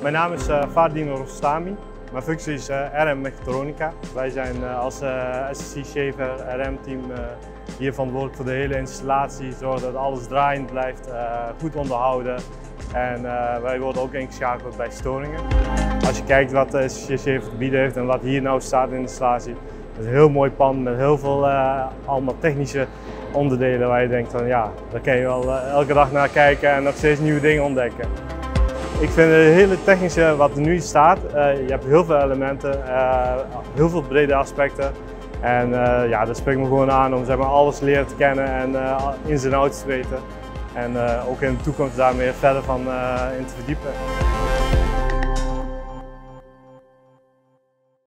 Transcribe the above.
Mijn naam is Fardino Rostami. Mijn functie is RM Mechatronica. Wij zijn als SSC Shaver RM-team hier verantwoordelijk voor de hele installatie, zorgen dat alles draaiend blijft, goed onderhouden. En wij worden ook ingeschakeld bij storingen. Als je kijkt wat de SSC Shaver te bieden heeft en wat hier nou staat in de installatie, het is een heel mooi pand met heel veel allemaal technische onderdelen waar je denkt van ja, daar kan je wel elke dag naar kijken en nog steeds nieuwe dingen ontdekken. Ik vind het hele technische wat er nu staat, je hebt heel veel elementen, heel veel brede aspecten. En ja, dat spreekt me gewoon aan om zeg maar, alles leren te kennen en ins en outs te weten. En ook in de toekomst daar meer verder van in te verdiepen.